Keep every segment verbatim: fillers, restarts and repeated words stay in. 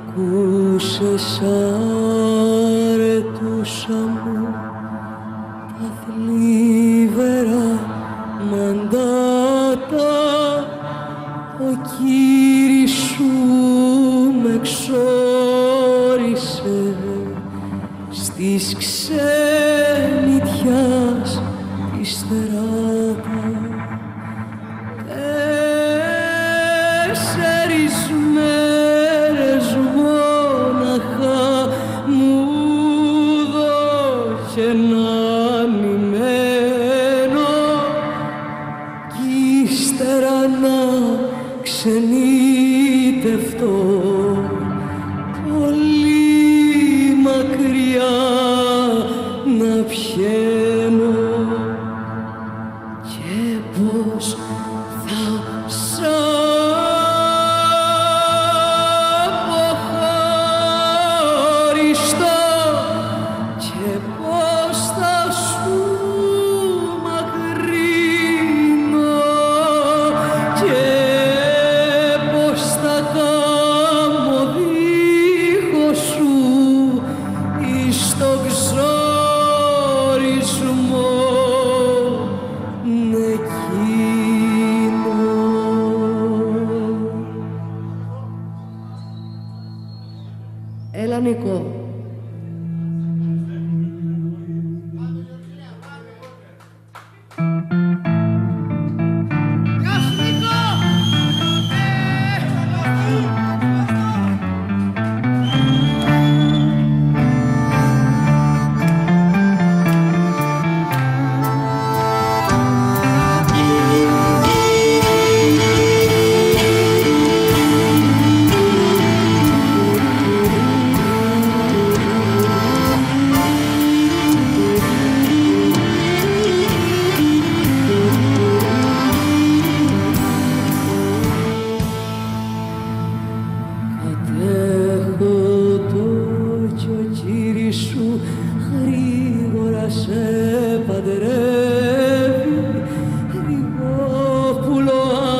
Ακούσες αρετούσα μου τα θλίβερα μαντάτα, ο Κύρις σου με ξόρισε στις ξενιτιάς της τεράτα. Τέσσερις μέρες μόναχα μου δώσε να νημένο κι ύστερα να ξενιτευτώ πολύ μακριά να πιένω. Και πως θα σ' αποχωριστώ και πως θα σου μακρύνω και πως θα κάμω δίχως σου εις το ξόρισμό εκείνο. Έλα Νίκο. Γρήγορα σε παντρεύει, Γρηγόπουλο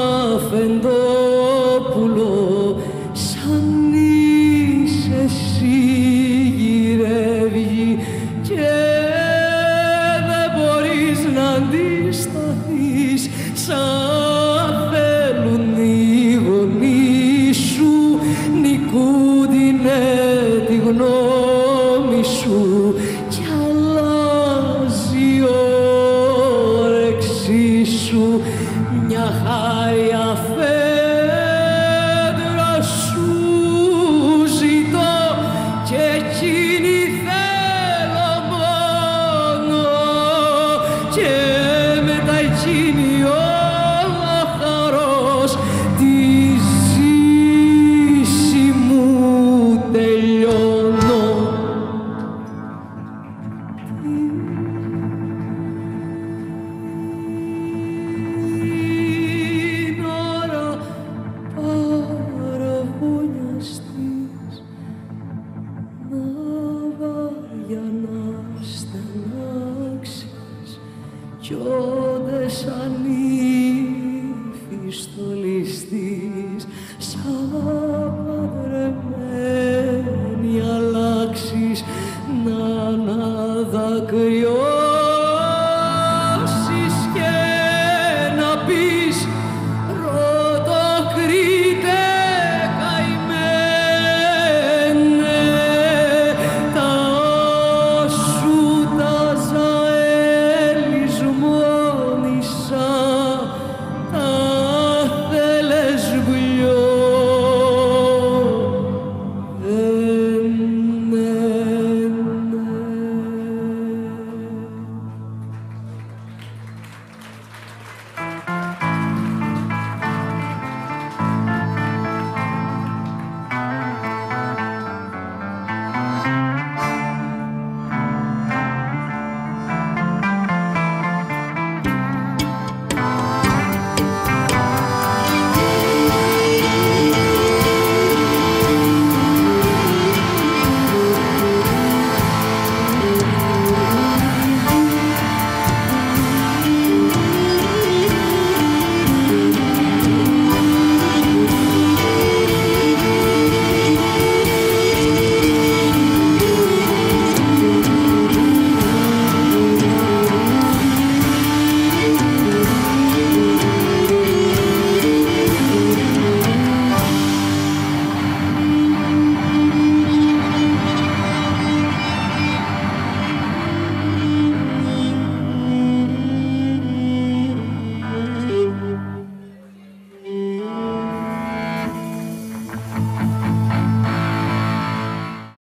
αφεντόπουλο, σαν είσαι εσύ γυρεύει και δεν μπορείς να αντισταθείς σαν θέλουν οι γονείς σου, νικούντινε τη γνώμη σου κι αλλάζει η όρεξή σου. Μια χάρια φέντρα σου ζητώ και εκείνη θέλω μόνο και μετά εκείνη ο χαρός τη ζήση μου τελειώνω. Την ώρα παραβωνιαστής να βάρια να στενάξεις κι όντες ανήφη στολιστής σαν